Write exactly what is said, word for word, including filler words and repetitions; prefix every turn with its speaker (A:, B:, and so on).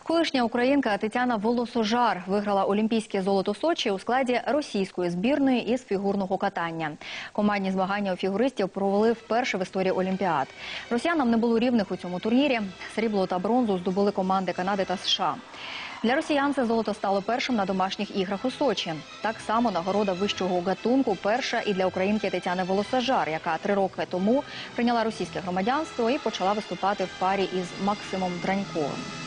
A: Колишня українка Тетяна Волосожар виграла олімпійське золото Сочі у складі російської збірної із фігурного катання. Командні змагання у фігуристів провели вперше в історії Олімпіад. Росіянам не було рівних у цьому турнірі. Срібло та бронзу здобули команди Канади та США. Для росіян це золото стало першим на домашніх іграх у Сочі. Так само нагорода вищого гатунку перша і для українки Тетяни Волосожар, яка три роки тому прийняла російське громадянство і почала виступати в парі із Максимом Драньковим.